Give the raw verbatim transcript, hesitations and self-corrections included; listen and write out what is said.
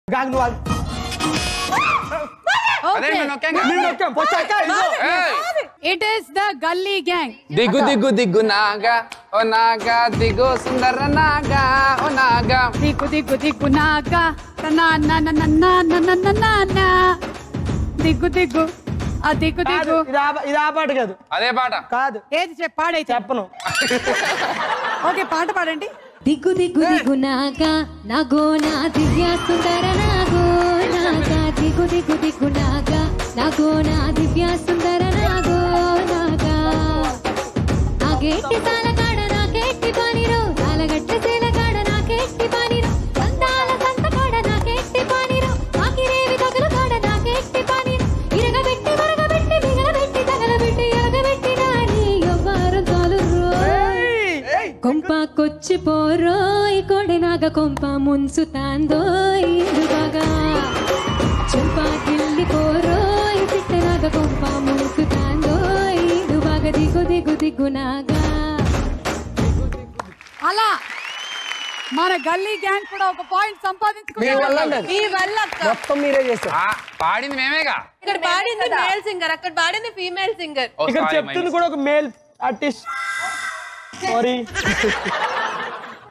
Gogh నువ్వు It is the Gully Gang. దిగు దిగు దిగు నాగా ఓ నాగా దిగు సుందర నాగా ఓ నాగా దిగు దిగు దిగు నాగా నా నా నా నా నా నా నా నా నా దిగు దిగు ఆ దిగు దిగు ఇది ఆ పాట కాదు అదే పాట కాదు ఏది చెప్ప పాడైతే చెప్పను ఓకే పాట పాడండి దిగు దిగు దిగు నాగా నాగో నా దివ్య సుందర నాగో నాగా దిగు దిగు దిగు నాగా నాగో నా దివ్య సుందర నాగో నాగా నాగేట్టి తాళగాడ నాకేట్టి పానిరో తాళగట్ట సేలగాడ నాకేట్టి పానిరో అందాల సంతకాడ నాకేట్టి పానిరో ఆకిరేవి తగలగాడ నాకేట్టి పానిరో ఇరగబెట్టి మరగబెట్టి మిగలబెట్టి తగలబెట్టి ఎరగబెట్టి నాని ఎవ్వరు తోలురో కొంపకొచ్చి పోరోయ్ కొడెనాగ కొంప ముంచుతాందోయ్ ఇందుబాగా చెంపా గిల్లి పోరోయ్ సిట్టనాగ కొంప ముంచుతాందోయ్ ఇందుబాగా దిగు దిగు దిగు నాగా అలా మన గల్లీ గ్యాంగ్ కూడా ఒక పాయింట్ సంపాదించుకున్నారు మీ వల్ల మొత్తం మీరే చేస్తారు పాడింది మేమేగా ఇక్కడ పాడింది మేల్ సింగర్ అక్కడ పాడింది ఫీమేల్ సింగర్ ఇక్కడ చెప్తుంది కూడా ఒక మేల్ ఆర్టిస్ట్ సారీ